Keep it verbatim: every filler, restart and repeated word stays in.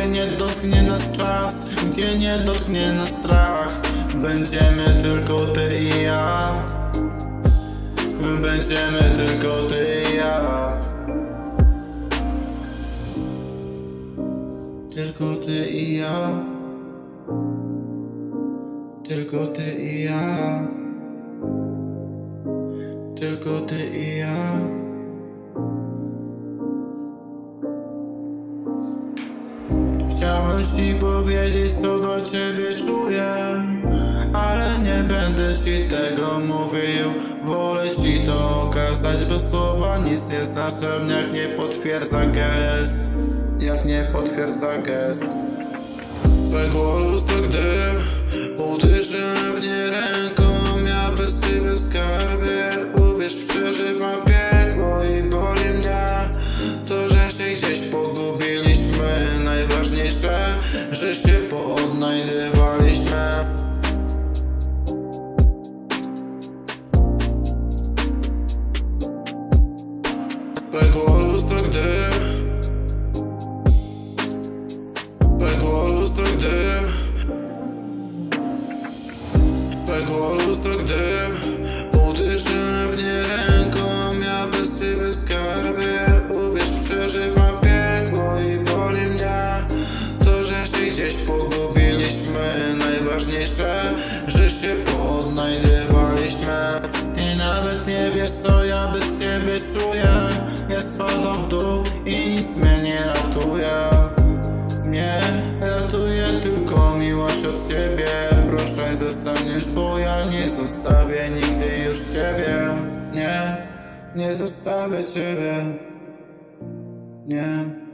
gdzie nie dotknie nas czas, gdzie nie dotknie nas strach. Będziemy tylko ty i ja. Będziemy tylko ty i ja. Tylko ty i ja. Tylko ty i ja. Tylko ty i ja. Chciałbym ci powiedzieć, co do ciebie czuję, ale nie będę ci tego mówił. Wolę ci to okazać, bo słowa nic nie znaczą, jak nie potwierdza gest. Jak nie potwierdza gest. Pękło lustro, gdy uderzyłem w nie ręką. Ja bez ciebie skarbie, uwierz, przeżywam piekło i boli mnie to, że się gdzieś pogubiliśmy. Najważniejsze, że się poodnajdywaliśmy. Pękło lustro, gdy Pękło lustro, gdy Pękło lustro, gdy uderzyłem w nie ręką. Ja bez ciebie skarbie, uwierz, przeżywam piekło i boli mnie to, że się gdzieś pogubiliśmy. Najważniejsze, że się poodnajdywaliśmy. Ty nawet nie wiesz, co ja bez ciebie czuję. Ja spadam w dół i nic mnie nie ratuje. Mnie ratuje tylko miłość od ciebie. Proszę, zostaniesz, bo ja nie zostawię nigdy już ciebie. Nie, nie zostawię ciebie. Nie.